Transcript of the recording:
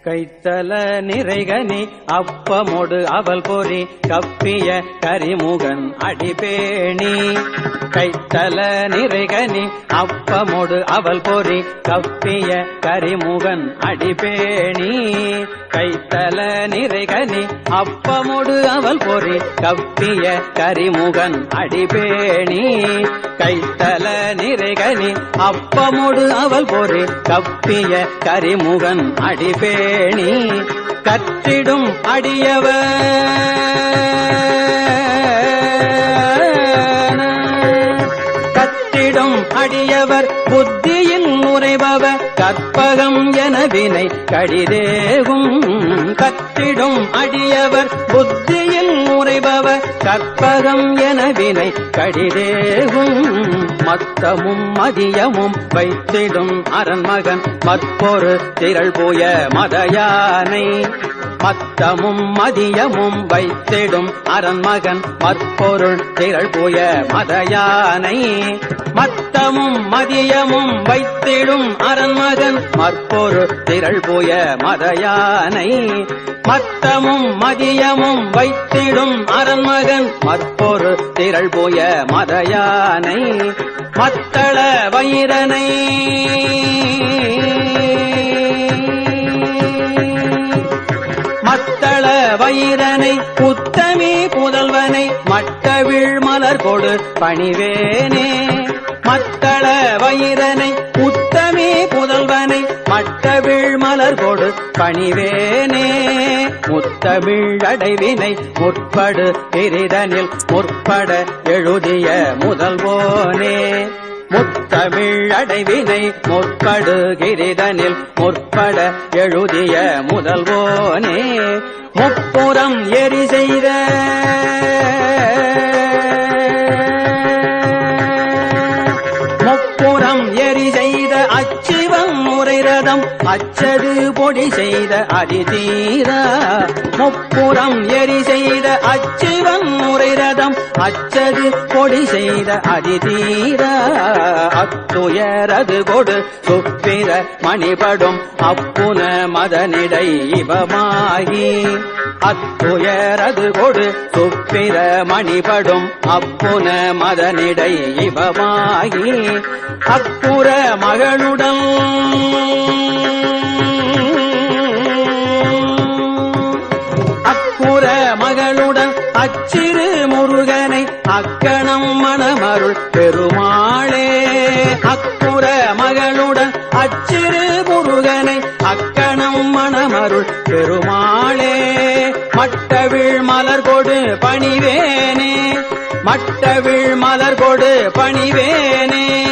கைத்தல நிறைகனி அப்பமொடு அவல் பொறி கப்பிய கரிமுகன் அடிபேணி. கைத்தல நிறைகனி அப்பமொடு அவல் பொறி கப்பிய கரிமுகன் அடிபேணி. கைத்தல நிறைகனி அப்பமொடு அவல் பொறி கப்பிய கரிமுகன் அடிபேணி. கைத்தல நிறைகனி அப்பமொடு அவல் பொறி கப்பிய கரிமுகன் அடிபேணி. கற்றிடும் அடியவர் கற்றிடும் அடியவர் புத்தியில் உரைபவர் கற்பகம் என வினை கடிதேகும். கற்றிடும் அடியவர் புத்தியில் உரைபவர் கற்பகம் என வினை கடிதேகும். மத்தமும் மதியமும் வைத்திடும் அரண்மகன் மற்பொரு திரள் போய மதயானை. மத்தமும் மதியமும் வைத்திடும் அரண்மகன் மற்பொருள் திரள் போய மதயானை. மத்தமும் மதியமும் வைத்திடும் அரண்மகன் மற்பொரு திரள் போய மதயானை. மத்தமும் மதியமும் வைத்திடும் அரண்மகன் மற்பொரு திரள் போய மதயானை. மத்தள வயிரனை மத்தள வயிரனை புத்தமி புதல்வனை மட்டவிழ் மலர் கொடு பணிவேனே. மத்தள வயிரனை புத்தமி புதல்வனை மட்டவிழ் மலர் கொடு பணிவேனே. முத்தமிழ் அடைவினை முற்படு கிரிதனில் முற்பட எழுதிய முதல்வோனே. முத்தமிழ் அடைவினை முற்படு கிரிதனில் முற்பட எழுதிய முதல்வோனே. முப்புறம் எரி செய்த முப்புறம் எரி செய்த அச்சிவன் முறைரதம் அச்சது பொடி செய்த அதிதீரா. முப்புறம் எரி செய்த அச்சிவன் முறைரதம் அச்சது பொடி செய்த அதிதீரா. அத்துயரது கொடு சுப்பிர மணிபடும் அப்புன மதனிடை இவமாகி. அத்துயரது கொடு சுப்பிர மணிபடும் அப்புன மதனிடை இவமாகி. அப்புற மகளுடன் அப்புற மகளுடன் அச்சிறு முருகனை அக்கணம் மணமருள் பெருமாளே. அப்புற மகளுடன் அச்சிறு முருகனை அக்கணம் மணமருள் பெருமாளே. மட்டவிழ் மலர் கொடு பணிவேனே. மட்டவிழ் மலர் கொடு பணிவேனே.